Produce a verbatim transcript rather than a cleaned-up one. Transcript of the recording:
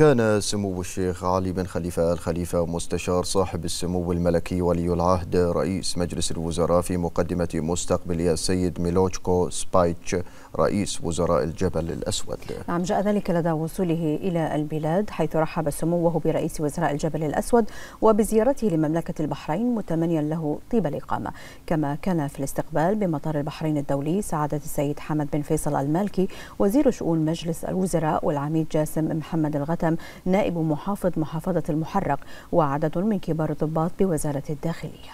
كان سمو الشيخ علي بن خليفة آل خليفة مستشار صاحب السمو الملكي ولي العهد رئيس مجلس الوزراء في مقدمة مستقبلي السيد ميلوشكو سبايتش رئيس وزراء الجبل الأسود. نعم، جاء ذلك لدى وصوله إلى البلاد، حيث رحب سموه برئيس وزراء الجبل الأسود وبزيارته لمملكة البحرين متمنيا له طيب الإقامة. كما كان في الاستقبال بمطار البحرين الدولي سعادة السيد حمد بن فيصل المالكي وزير شؤون مجلس الوزراء، والعميد جاسم محمد الغتم نائب محافظ محافظة المحرق، وعدد من كبار الضباط بوزارة الداخلية.